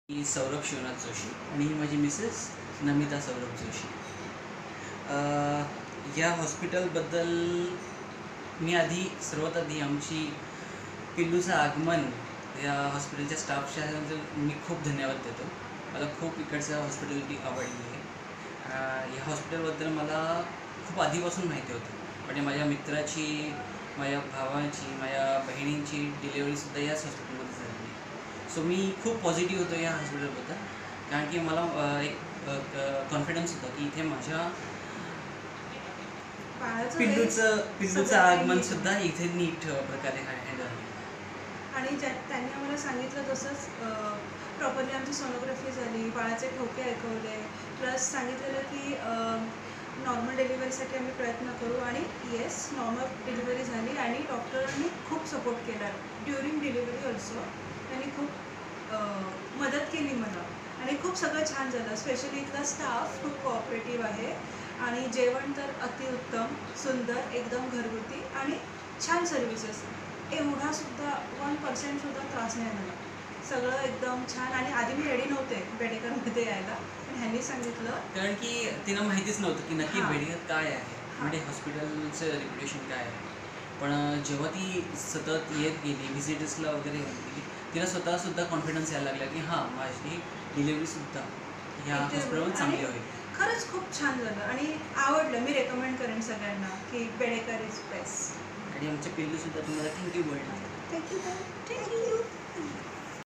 मी सौरभ शिवनाथ जोशी आणि ही माझी मिसेस नमिता सौरभ जोशी. या हॉस्पिटलबद्दल मी सर्वात आधी आमची पिल्लूचं आगमन या हॉस्पिटलच्या स्टाफच्या मी खूप धन्यवाद देतो. मला खूप इकडचं हॉस्पिटॅलिटी आवडली आहे. या हॉस्पिटलबद्दल मला खूप आधीपासून माहिती होतं. म्हणजे माझ्या मित्राची, माझ्या भावाची, माझ्या बहिणींची डिलिव्हरीसुद्धा याच हॉस्पिटलमध्ये झालेली. सो मी खूप पॉझिटिव्ह होतो या हॉस्पिटलबद्दल, कारण की मला एक कॉन्फिडन्स होता की इथे माझ्या पिल्लूचं आगमनसुद्धा इथे नीट प्रकारे हँडल होईल. आणि त्यांनी आम्हाला सांगितलं तसंच प्रॉपरली आमची सोनोग्राफी झाली, बाळाचे ठोके ऐकवले, प्लस सांगितलेलं की नॉर्मल डिलिव्हरीसाठी आम्ही प्रयत्न करू. आणि येस, नॉर्मल डिलिव्हरी झाली आणि डॉक्टरांनी खूप सपोर्ट केला ड्युरिंग डिलिव्हरी ऑल्सो. त्यांनी खूप मदत केली मला आणि खूप सगळं छान झालं. स्पेशली इथला स्टाफ खूप कोऑपरेटिव्ह आहे आणि जेवण तर अतिउत्तम, सुंदर, एकदम घरगुती आणि छान सर्व्हिसेस. एवढासुद्धा 1% त्रास नाही झाला. सगळं एकदम छान. आणि आधी मी रेडी नव्हते बेडेकरमध्ये यायला, पण ह्यांनी सांगितलं, कारण की तिला माहितीच नव्हतं की नक्की बेडेकर काय आहे, म्हणजे हॉस्पिटलचं रेप्युटेशन काय आहे. पण जेव्हा ती सतत येत गेली, व्हिजिटर्सला वगैरे गेली, तिला स्वतःसुद्धा कॉन्फिडन्स यायला लागला की हां, माझी डिलिव्हरीसुद्धा ह्या हॉस्पिटलमध्ये चांगली होईल. खरंच खूप छान झालं आणि आवडलं. मी रेकमेंड करेन सगळ्यांना की बेडेकर इज बेस्ट. आणि आमच्या पिल्लूसुद्धा तुम्हाला थँक्यू बोलणार. थँक्यू.